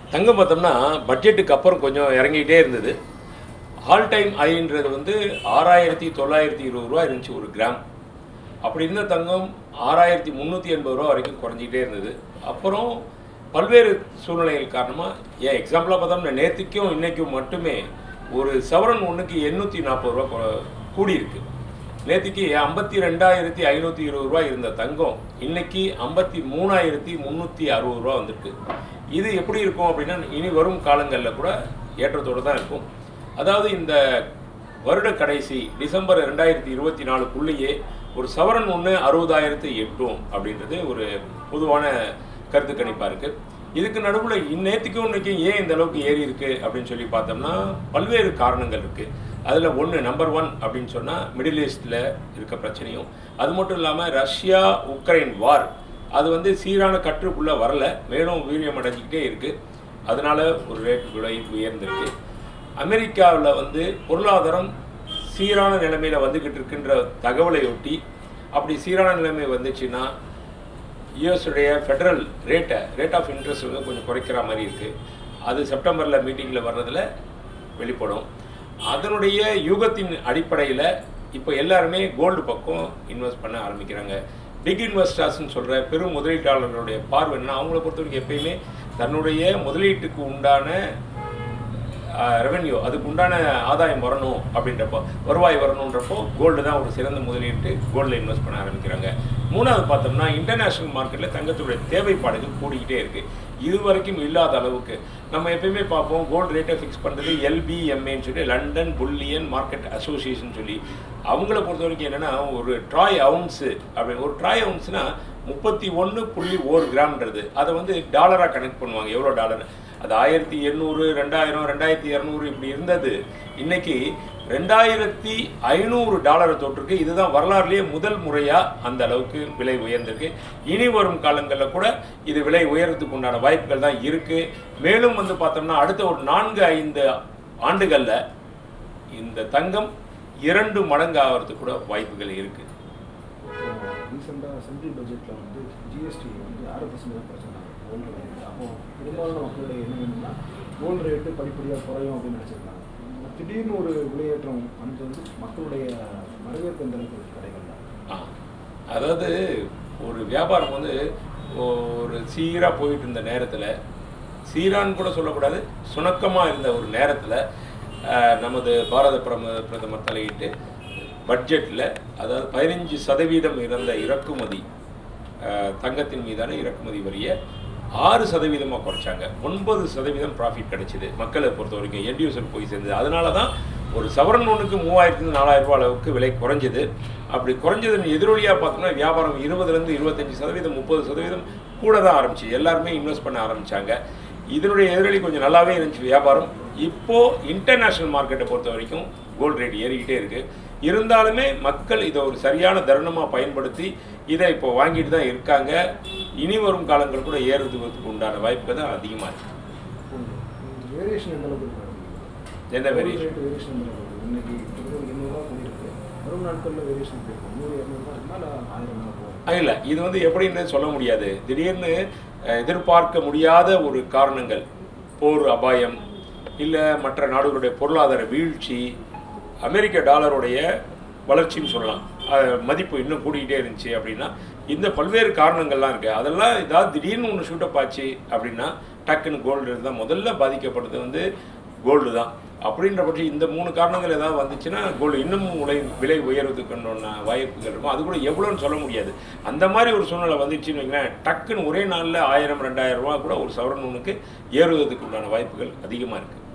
தங்கம் பார்த்தோம்னா பட்ஜெட்டுக்கு அப்புறம் கொஞ்சம் இறங்கிட்டே இருந்தது. ஆல் டைம் ஹைன்றது வந்து 6920 ரூபா இருந்துச்சு ஒரு கிராம். அப்படி இருந்த தங்கம் 6380 ரூபா வரைக்கும் குறைஞ்சிக்கிட்டே இருந்தது. அப்புறம் பல்வேறு சூழ்நிலைகள் காரணமாக எக்ஸாம்பிளாக பார்த்தோம்னா நேற்றுக்கும் இன்றைக்கும் மட்டுமே ஒரு சவரன் ஒன்றுக்கு 840 ரூபா கூடியிருக்கு. நேற்றுக்கு 52,520 ரூபா இருந்த தங்கம் இன்னைக்கு 53,360 ரூபா வந்திருக்கு. இது எப்படி இருக்கும் அப்படின்னா இனி வரும் காலங்களில் கூட ஏற்றத்தோடு தான் இருக்கும். அதாவது இந்த வருட கடைசி டிசம்பர் 2024க்குள்ளேயே ஒரு சவரன் ஒன்று 60,000 எட்டும் அப்படின்றது ஒரு பொதுவான கருத்து கணிப்பாக இருக்குது. இதுக்கு நடுவில் நேற்றுக்கும் இன்னைக்கும் ஏன் இந்த அளவுக்கு ஏறி இருக்குது அப்படின்னு சொல்லி பார்த்தோம்னா பல்வேறு காரணங்கள் இருக்குது. அதில் நம்பர் 1 அப்படின்னு சொன்னால் மிடில் ஈஸ்டில் இருக்க பிரச்சனையும், அது மட்டும் இல்லாமல் ரஷ்யா உக்ரைன் வார் அது வந்து சீரான கட்டுக்குள்ளே வரல, மேலும் வீரியம் அடைஞ்சிக்கிட்டே இருக்குது. அதனால ஒரு ரேட்டு கூட உயர்ந்திருக்கு. அமெரிக்காவில் வந்து பொருளாதாரம் சீரான நிலைமையில் வந்துக்கிட்டு இருக்குன்ற தகவலை ஒட்டி அப்படி சீரான நிலைமை வந்துச்சுன்னா யூஎஸுடைய ஃபெடரல் ரேட் ஆஃப் இன்ட்ரெஸ்ட் வந்து கொஞ்சம் குறைக்கிற மாதிரி இருக்குது. அது செப்டம்பரில் மீட்டிங்கில் வர்றதில் வெளிப்படும். அதனுடைய யூகத்தின் அடிப்படையில் இப்போ எல்லாருமே கோல்டு பக்கம் இன்வெஸ்ட் பண்ண ஆரம்பிக்கிறாங்க. பிக் இன்வெஸ்டர்ஸ்ன்னு சொல்கிற பெரும் முதலீட்டாளர்களுடைய பார்வைன்னா அவங்கள பொறுத்த வரைக்கும் எப்பயுமே தன்னுடைய முதலீட்டுக்கு உண்டான ரெவென்யூ அதுக்கு உண்டான ஆதாயம் வரணும் அப்படின்றப்போ, வருவாய் வரணுன்றப்போ கோல்டு தான் ஒரு சிறந்த முதலீட்டு, கோல்டில் இன்வெஸ்ட் பண்ண ஆரம்பிக்கிறாங்க. மூணாவது பார்த்தோம்னா இன்டர்நேஷ்னல் மார்க்கெட்டில் தங்கத்துடைய தேவைப்பாடுகள் கூடிக்கிட்டே இருக்குது. இது வரைக்கும் இல்லாத அளவுக்கு. நம்ம எப்பயுமே பார்ப்போம் கோல்டு ரேட்டை ஃபிக்ஸ் பண்ணுறது LBMAன்னு சொல்லி லண்டன் புல்லியன் மார்க்கெட் அசோசியேஷன் சொல்லி. அவங்கள பொறுத்த வரைக்கும் என்னென்னா ஒரு ட்ராய் அவுன்ஸு அப்படி ஒரு ட்ராய் அவுன்ஸ்னால் 31.1 கிராம்ன்றது அதை வந்து டாலராக கனெக்ட் பண்ணுவாங்க. எவ்வளோ டாலர் அது 1800 2000 2200 இப்படி இருந்தது. இன்னைக்கு 2500 டாலரை தொட்டிருக்கு. இதுதான் வரலாறுலேயே முதல் முறையாக அந்த அளவுக்கு விலை உயர்ந்திருக்கு. இனி வரும் காலங்களில் கூட இது விலை உயர்றதுக்கு உண்டான வாய்ப்புகள் தான் இருக்குது. மேலும் வந்து பார்த்தோம்னா அடுத்த ஒரு 4-5 ஆண்டுகளில் இந்த தங்கம் 2 மடங்கு ஆகிறதுக்கு கூட வாய்ப்புகள் இருக்குது. ரீசெண்டாக சென்ட்ரல் பட்ஜெட்டில் வந்து ஜிஎஸ்டி வந்து 6% பிரச்சனை கோல்டு ரேட்டு. அப்போ பெரும்பாலான மக்களுடைய என்ன வேணும்னா கோல்டு ரேட்டு படிப்படியாக குறையும் அப்படின்னு நினச்சிருக்காங்க. திடீர்னு ஒரு விலையேற்றம் வந்து மக்களுடைய வரவேற்பு எந்த அளவுக்கு கிடைக்கல. அதாவது ஒரு வியாபாரம் வந்து ஒரு சீராக போயிட்டு இருந்த நேரத்தில், சீரான்னு கூட சொல்லக்கூடாது, சுணக்கமாக இருந்த ஒரு நேரத்தில் நமது பாரத பிரதமர் தலையிட்டு பட்ஜெட்டில் அதாவது 15% இருந்த இறக்குமதி தங்கத்தின் மீதான இறக்குமதி வரியை 6% குறைச்சாங்க. 9% ப்ராஃபிட் கிடைச்சிது மக்களை பொறுத்த வரைக்கும், எண்ட் யூசர் போய் சேர்ந்தது. அதனால தான் ஒரு சவரன் ஒன்றுக்கு 3000-4000 ரூபா அளவுக்கு விலை குறைஞ்சது. அப்படி குறைஞ்சதுன்னு எதிரொலியாக பார்த்தோம்னா வியாபாரம் 20% 25% 30% கூட தான் ஆரம்பிச்சு. எல்லாருமே இன்வெஸ்ட் பண்ண ஆரம்பித்தாங்க. இதனுடைய எதிரொலி கொஞ்சம் நல்லாவே இருந்துச்சு வியாபாரம். இப்போது இன்டர்நேஷ்னல் மார்க்கெட்டை பொறுத்த வரைக்கும் கோல்டு ரேட் ஏறிக்கிட்டே இருக்குது. இருந்தாலுமே மக்கள் இதை ஒரு சரியான தருணமாக பயன்படுத்தி இதை இப்போ வாங்கிட்டு தான் இருக்காங்க. இனி வரும் காலங்கள் கூட ஏறுவதற்கு உண்டான வாய்ப்புகள் தான் அதிகமாக இருக்குது. எந்த வேரியேஷன்? இல்லை, இது வந்து எப்படின்னு சொல்ல முடியாது. திடீர்னு எதிர்பார்க்க முடியாத ஒரு காரணங்கள், போர் அபாயம், இல்லை மற்ற நாடுகளுடைய பொருளாதார வீழ்ச்சி, அமெரிக்க டாலருடைய வளர்ச்சின்னு சொல்லலாம், மதிப்பு இன்னும் கூடிக்கிட்டே இருந்துச்சு அப்படின்னா இந்த பல்வேறு காரணங்கள்லாம் இருக்குது. அதெல்லாம் ஏதாவது திடீர்னு ஒன்று ஷூட்டப் ஆச்சு அப்படின்னா டக்குன்னு கோல்டு தான் முதல்ல பாதிக்கப்படுறது வந்து கோல்டு தான். அப்படின்ற பட்சம் இந்த 3 காரணங்கள் ஏதாவது வந்துச்சுன்னா கோல்டு இன்னும் விலை உயர்வதுக்குன்னு வாய்ப்புகள் இருக்கும். அது கூட எவ்வளோன்னு சொல்ல முடியாது. அந்த மாதிரி ஒரு சூழ்நிலை வந்துச்சுன்னு வைங்களேன், டக்குன்னு ஒரே நாளில் 1000-2000 ரூபா கூட ஒரு சவரன் ஒன்றுக்கு ஏறுவதற்கு உண்டான வாய்ப்புகள் அதிகமாக இருக்குது.